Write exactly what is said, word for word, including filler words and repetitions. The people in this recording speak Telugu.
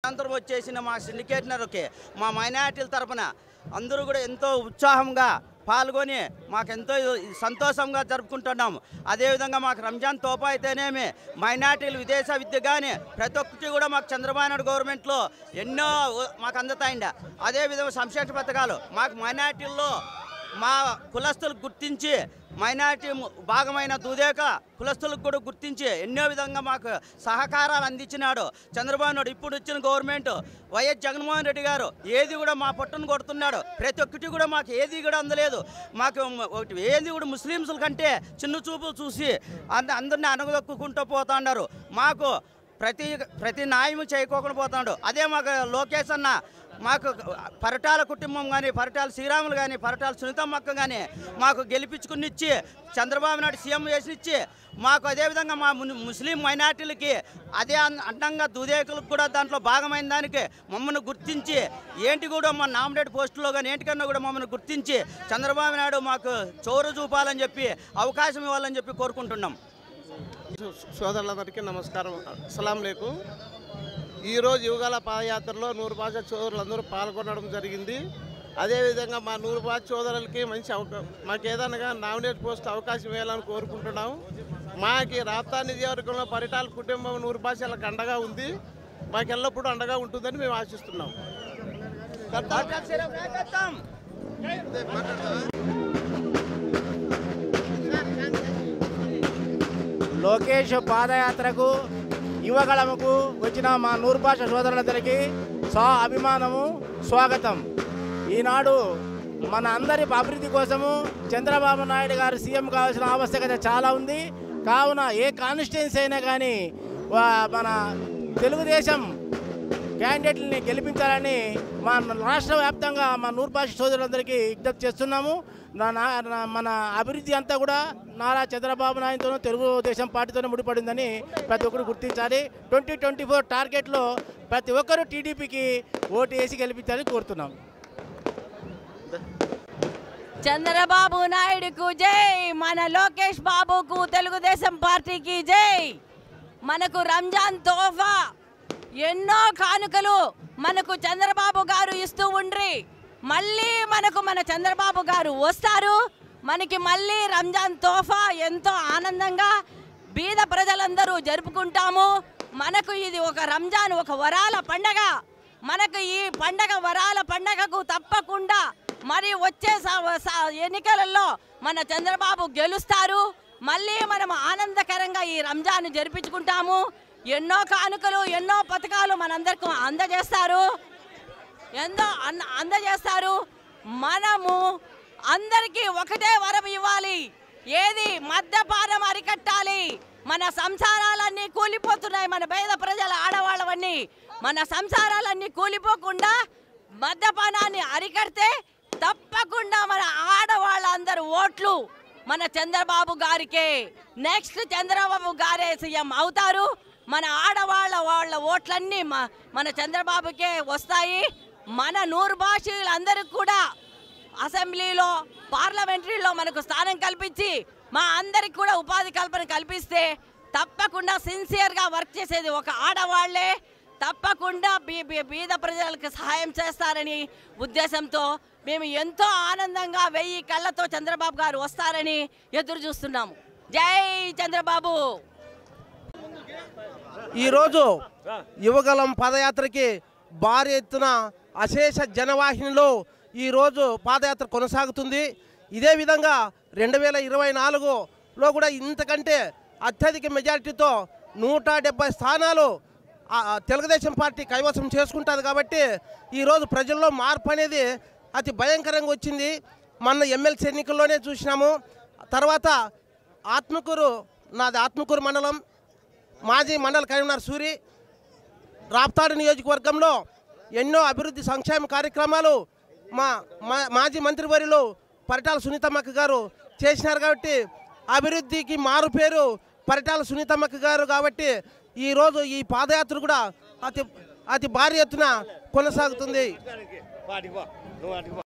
అనంతరం వచ్చేసిన మా సిండికేటర్కి మా మైనారిటీల తరపున అందరూ కూడా ఎంతో ఉత్సాహంగా పాల్గొని మాకెంతో సంతోషంగా జరుపుకుంటున్నాము. అదేవిధంగా మాకు రంజాన్ తోఫా అయితేనేమి, మైనార్టీలు విదేశ విద్య కానీ ప్రతి ఒక్కటి కూడా మాకు చంద్రబాబు నాయుడు గవర్నమెంట్లో ఎన్నో మాకు అందుతాయండి. అదేవిధంగా సంక్షేమ పథకాలు మాకు మైనార్టీల్లో మా కులస్తులకు గుర్తించి మైనార్టీ భాగమైన దుదేక కులస్తులకు కూడా గుర్తించి ఎన్నో విధంగా మాకు సహకారాలు అందించినాడు చంద్రబాబు నాయుడు. ఇప్పుడు వచ్చిన గవర్నమెంట్ వైఎస్ జగన్మోహన్ రెడ్డి గారు ఏది కూడా మా పట్టును కొడుతున్నాడు. ప్రతి ఒక్కటి కూడా మాకు ఏది కూడా అందలేదు. మాకు ఏది కూడా ముస్లింల కంటే చిన్న చూపు చూసి అందరినీ అనగదొక్కుంటూ పోతున్నారు. మాకు ప్రతి ప్రతి న్యాయం చేయకోకుండా పోతున్నాడు. అదే మాకు లోకేష్ అన్న మాకు పరిటాల కుటుంబం కానీ, పరిటాల శ్రీరాములు కానీ, పరిటాల సునీతమ్మక్క కానీ మాకు గెలిపించుకుని ఇచ్చి చంద్రబాబు నాయుడు సీఎం చేసి ఇచ్చి మాకు అదేవిధంగా మా ముస్లిం మైనార్టీలకి అదే అండంగా దుదేకులకు కూడా దాంట్లో భాగమైన దానికి మమ్మల్ని గుర్తించి ఏంటి కూడా మా నామినేట్ పోస్టులో కానీ ఏంటికన్నా కూడా మమ్మల్ని గుర్తించి చంద్రబాబు నాయుడు మాకు చోరు చూపాలని చెప్పి అవకాశం ఇవ్వాలని చెప్పి కోరుకుంటున్నాం. సోదరులందరికీ నమస్కారం, అస్సలాం లేకు. ఈరోజు యువగల పాదయాత్రలో నూరు భాష సోదరులందరూ పాల్గొనడం జరిగింది. అదేవిధంగా మా నూరు భాష సోదరులకి మంచి అవకా మాకు ఏదైనా నామినేట్ పోస్ట్ అవకాశం ఇవ్వాలని కోరుకుంటున్నాము. మాకి రాప్తా నియోజకవర్గంలో పరిటాల కుటుంబం నూరు భాషలకు అండగా ఉంది. మాకు ఎల్లప్పుడూ అండగా ఉంటుందని మేము ఆశిస్తున్నాం. లోకేష్ పాదయాత్రకు యువగళముకు వచ్చిన మా నూరు భాష సోదరులందరికీ స్వ అభిమానము స్వాగతం. ఈనాడు మన అందరి అభివృద్ధి కోసము చంద్రబాబు నాయుడు గారు సీఎం కావాల్సిన ఆవశ్యకత చాలా ఉంది. కావున ఏ కాన్స్టిట్యున్సీ అయినా కానీ మన తెలుగుదేశం క్యాండిడేట్లని గెలిపించాలని మా రాష్ట్ర వ్యాప్తంగా మా నూరు భాష సోదరులందరికీ విజ్ఞప్తి చేస్తున్నాము. మన అభివృద్ధి అంతా కూడా నారా చంద్రబాబు నాయుడుతోనూ తెలుగుదేశం పార్టీతోనే ముడిపడిందని ప్రతి ఒక్కరు గుర్తించాలి. ట్వంటీ ట్వంటీ ఫోర్ టార్గెట్లో ప్రతి ఒక్కరూ టీడీపీకి ఓటు వేసి గెలిపించాలని కోరుతున్నాం. చంద్రబాబు నాయుడుకు జై, మన లోకేష్ బాబుకు తెలుగుదేశం పార్టీకి జై. మనకు రంజాన్ తోఫా ఎన్నో కానుకలు మనకు చంద్రబాబు గారు ఇస్తూ ఉండ్రి. మళ్ళీ మనకు మన చంద్రబాబు గారు వస్తారు. మనకి మళ్ళీ రంజాన్ తోఫా ఎంతో ఆనందంగా బీద ప్రజలందరూ జరుపుకుంటాము. మనకు ఇది ఒక రంజాన్, ఒక వరాల పండగ. మనకు ఈ పండగ వరాల పండగకు తప్పకుండా మరి వచ్చే ఎన్నికలలో మన చంద్రబాబు గెలుస్తారు. మళ్ళీ మనం ఆనందకరంగా ఈ రంజాన్ జరిపించుకుంటాము. ఎన్నో కానుకలు, ఎన్నో పథకాలు మనందరికీ అందజేస్తారు ఎంతో అన్న అందజేస్తారు మనము అందరికీ ఒకటే వరం ఇవ్వాలి. ఏది? మద్యపానం అరికట్టాలి. మన సంసారాలన్నీ కూలిపోతున్నాయి. మన పేద ప్రజల ఆడవాళ్ళవన్నీ మన సంసారాలన్నీ కూలిపోకుండా మద్యపానాన్ని అరికడితే తప్పకుండా మన ఆడవాళ్ళందరూ ఓట్లు మన చంద్రబాబు గారికే. నెక్స్ట్ చంద్రబాబు గారే సీఎం అవుతారు. మన ఆడవాళ్ళ వాళ్ళ ఓట్లన్నీ మన చంద్రబాబుకే వస్తాయి. మన నూరు భాషలందరికీ కూడా అసెంబ్లీలో, పార్లమెంటరీలో మనకు స్థానం కల్పించి మా అందరికి కూడా ఉపాధి కల్పన కల్పిస్తే తప్పకుండా సిన్సియర్గా వర్క్ చేసేది ఒక ఆడవాళ్లే. తప్పకుండా బీద ప్రజలకు సహాయం చేస్తారని ఉద్దేశంతో మేము ఎంతో ఆనందంగా వెయ్యి కళ్ళతో చంద్రబాబు గారు వస్తారని ఎదురు చూస్తున్నాము. జై చంద్రబాబు. ఈరోజు యువగలం పాదయాత్రకి భారీ ఎత్తున అశేష జనవాహినిలో ఈరోజు పాదయాత్ర కొనసాగుతుంది. ఇదే విధంగా రెండు వేల ఇరవై నాలుగులో కూడా ఇంతకంటే అత్యధిక మెజారిటీతో నూట డెబ్బై స్థానాలు తెలుగుదేశం పార్టీ కైవసం చేసుకుంటుంది. కాబట్టి ఈరోజు ప్రజల్లో మార్పు అనేది అతి భయంకరంగా వచ్చింది. మన ఎమ్మెల్సీ ఎన్నికల్లోనే చూసినాము. తర్వాత ఆత్మకూరు, నాది ఆత్మకూరు మండలం, మాజీ మండల కన్వీనర్ సూరి, రాప్తాడు నియోజకవర్గంలో ఎన్నో అభివృద్ధి సంక్షేమ కార్యక్రమాలు మా మాజీ మంత్రివర్యులు పరిటాల సునీతమ్మక్క గారు చేసినారు. కాబట్టి అభివృద్ధికి మారు పేరు పరిటాల సునీతమ్మక్క గారు. కాబట్టి ఈరోజు ఈ పాదయాత్ర కూడా అతి అతి భారీ ఎత్తున కొనసాగుతుంది.